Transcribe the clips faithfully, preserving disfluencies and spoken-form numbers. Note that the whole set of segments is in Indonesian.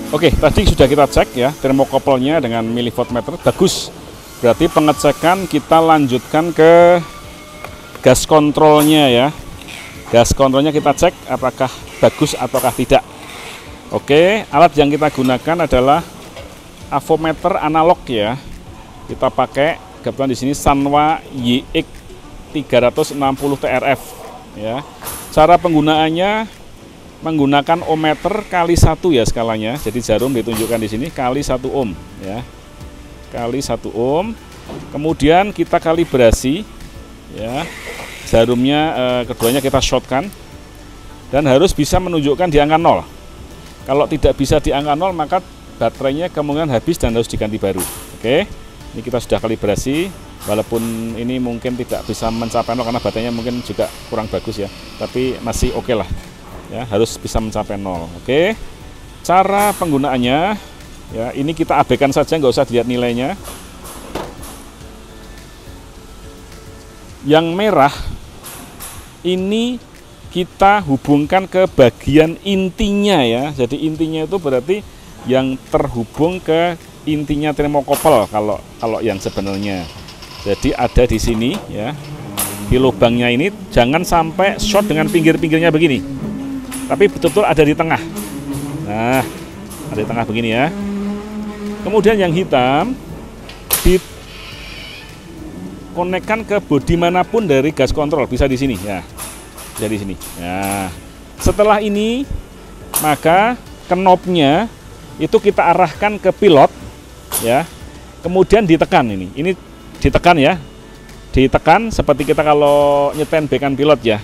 Oke, tadi sudah kita cek ya termokouple-nya dengan milivoltmeter, bagus. Berarti pengecekan kita lanjutkan ke gas kontrolnya ya. Gas kontrolnya kita cek apakah bagus ataukah tidak. Oke, alat yang kita gunakan adalah avometer analog ya. Kita pakai kebetulan di sini Sanwa Y X tiga enam nol T R F ya. Cara penggunaannya menggunakan ohmmeter kali satu ya skalanya. Jadi jarum ditunjukkan di sini kali satu ohm ya. Kali satu ohm. Kemudian kita kalibrasi ya. Jarumnya eh, keduanya kita shortkan dan harus bisa menunjukkan di angka nol. Kalau tidak bisa di angka nol maka baterainya kemungkinan habis dan harus diganti baru. Oke. Ini kita sudah kalibrasi, walaupun ini mungkin tidak bisa mencapai nol karena baterainya mungkin juga kurang bagus ya. Tapi masih oke lah. Ya, harus bisa mencapai nol. Oke. Cara penggunaannya ya, ini kita abaikan saja, nggak usah dilihat nilainya. Yang merah ini kita hubungkan ke bagian intinya ya. Jadi intinya itu berarti yang terhubung ke intinya termokouple kalau kalau yang sebenarnya. Jadi ada di sini ya. Di lubangnya ini jangan sampai short dengan pinggir-pinggirnya begini. Tapi betul-betul ada di tengah. Nah, ada di tengah begini ya. Kemudian yang hitam dikonekkan ke bodi manapun dari gas kontrol, bisa di sini ya. Bisa di sini. Nah, setelah ini maka knobnya itu kita arahkan ke pilot ya. Kemudian ditekan ini. Ini ditekan ya. Ditekan seperti kita kalau nyeten bekan pilot ya.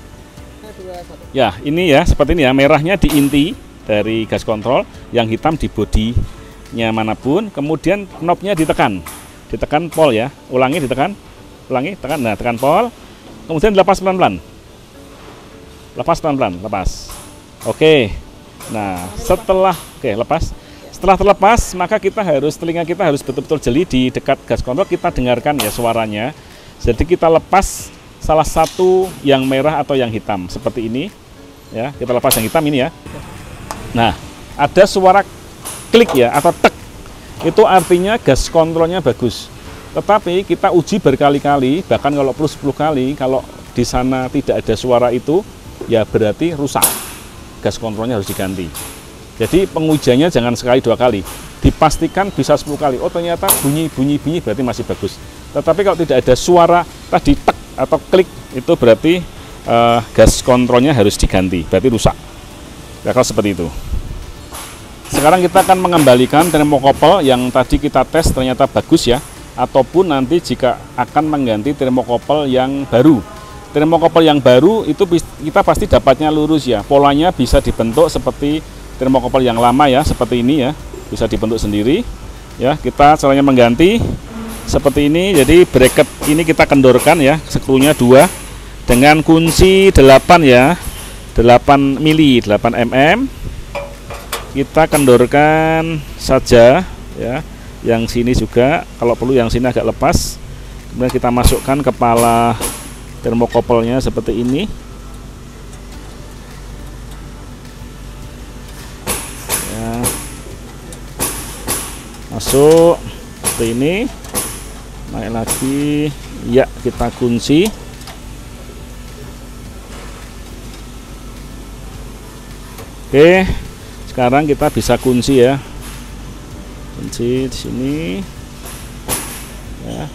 Ya, ini ya seperti ini ya, merahnya di inti dari gas kontrol, yang hitam di bodinya manapun, kemudian knobnya ditekan, ditekan pol ya, ulangi ditekan, ulangi tekan, nah tekan pol, kemudian lepas pelan-pelan, lepas pelan-pelan, lepas. Oke, nah setelah oke lepas, setelah terlepas maka kita harus telinga kita harus betul-betul jeli di dekat gas kontrol, kita dengarkan ya suaranya. Jadi kita lepas salah satu yang merah atau yang hitam seperti ini ya, kita lepas yang hitam ini ya. Nah, ada suara klik ya atau tek, itu artinya gas kontrolnya bagus. Tetapi kita uji berkali-kali, bahkan kalau perlu sepuluh kali, kalau di sana tidak ada suara itu ya berarti rusak, gas kontrolnya harus diganti. Jadi pengujiannya jangan sekali dua kali, dipastikan bisa sepuluh kali. Oh ternyata bunyi-bunyi-bunyi berarti masih bagus. Tetapi kalau tidak ada suara tadi tek atau klik, itu berarti uh, gas kontrolnya harus diganti, berarti rusak. Ya, kalau seperti itu. Sekarang kita akan mengembalikan termokouple yang tadi kita tes ternyata bagus ya, ataupun nanti jika akan mengganti termokouple yang baru. Termokouple yang baru itu kita pasti dapatnya lurus ya, polanya bisa dibentuk seperti termokouple yang lama ya, seperti ini ya, bisa dibentuk sendiri. Ya, kita caranya mengganti seperti ini. Jadi bracket ini kita kendorkan ya, skrunya dua dengan kunci delapan ya, delapan mili, delapan milimeter. Kita kendorkan saja ya. Yang sini juga kalau perlu yang sini agak lepas. Kemudian kita masukkan kepala termokouple-nya seperti ini. Ya. Masuk seperti ini. Naik lagi ya, kita kunci. Oke, sekarang kita bisa kunci ya, kunci di sini ya.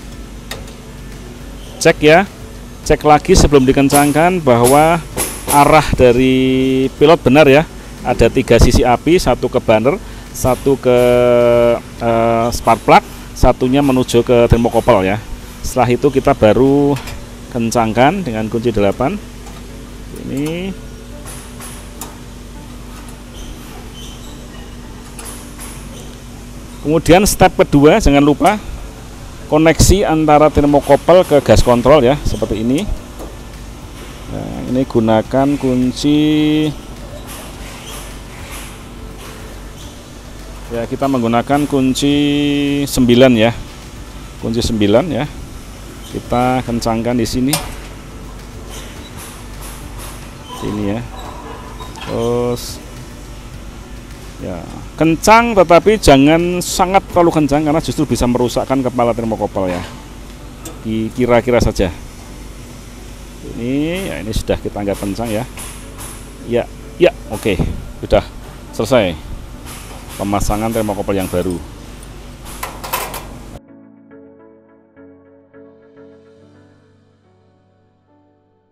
Cek ya, cek lagi sebelum dikencangkan bahwa arah dari pilot benar ya. Ada tiga sisi api, satu ke burner, satu ke uh, spark plug, satunya menuju ke termokouple ya. Setelah itu kita baru kencangkan dengan kunci delapan. Ini kemudian step kedua, jangan lupa koneksi antara termokouple ke gas kontrol ya, seperti ini. Nah, ini gunakan kunci ya, kita menggunakan kunci sembilan ya, kunci sembilan ya. Kita kencangkan di sini, sini ya. Terus Ya, kencang tetapi jangan sangat terlalu kencang karena justru bisa merusakkan kepala termokopel ya. Kira-kira saja. Ini ya, ini sudah kita anggap kencang ya. Ya, ya, oke, sudah selesai pemasangan termokopel yang baru.